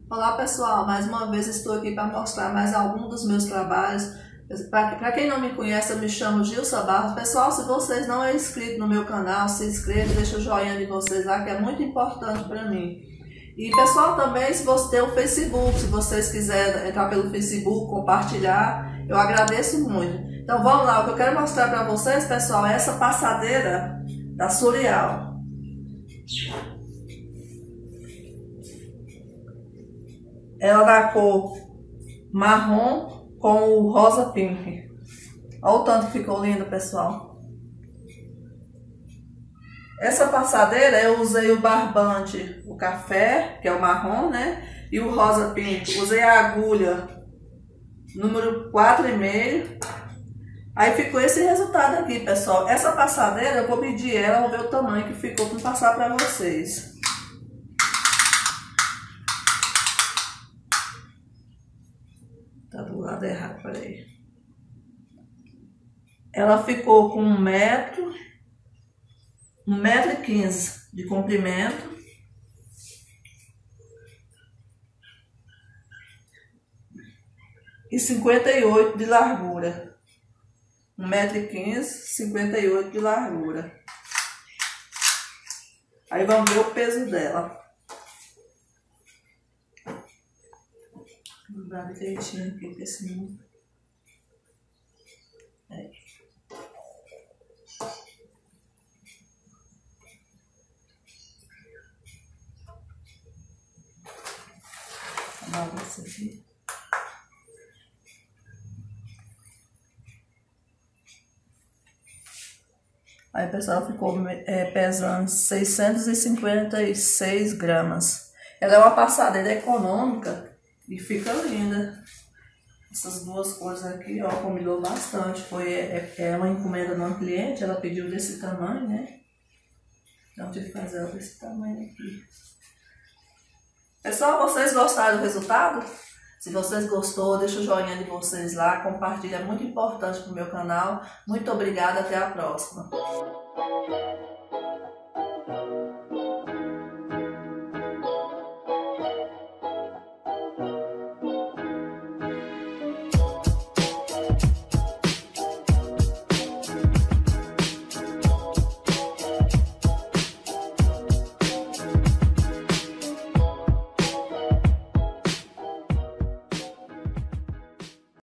Olá pessoal, mais uma vez estou aqui para mostrar mais algum dos meus trabalhos. Para quem não me conhece, eu me chamo Gilsa Barros. Pessoal, se vocês não é inscrito no meu canal, se inscreva, deixa o joinha de vocês lá, que é muito importante para mim. E pessoal, também se você tem o Facebook, se vocês quiserem entrar pelo Facebook, compartilhar, eu agradeço muito. Então vamos lá, o que eu quero mostrar para vocês, pessoal, é essa passadeira da Surial. Ela da cor marrom com o rosa pink. Olha o tanto que ficou lindo, pessoal. Essa passadeira eu usei o barbante, o café, que é o marrom, né? E o rosa pink. Usei a agulha número 4,5. Aí ficou esse resultado aqui, pessoal. Essa passadeira eu vou medir ela, vou ver o tamanho que ficou para passar para vocês. Tá do lado errado, peraí. Ela ficou com 1,15 m de comprimento. E 58 de largura. 1,15 m, 58 de largura. Aí vamos ver o peso dela. Vou dar direitinho aqui pra esse número. Aí. Vou dar essa aqui. Aí, pessoal, ficou pesando 656 gramas. Ela é uma passadeira econômica e fica linda. Essas duas cores aqui, ó, combinou bastante. É uma encomenda de uma cliente, ela pediu desse tamanho, né? Então, tive que fazer ela desse tamanho aqui. Pessoal, vocês gostaram do resultado? Se vocês gostou, deixa o joinha de vocês lá, compartilha, é muito importante para o meu canal. Muito obrigada, até a próxima.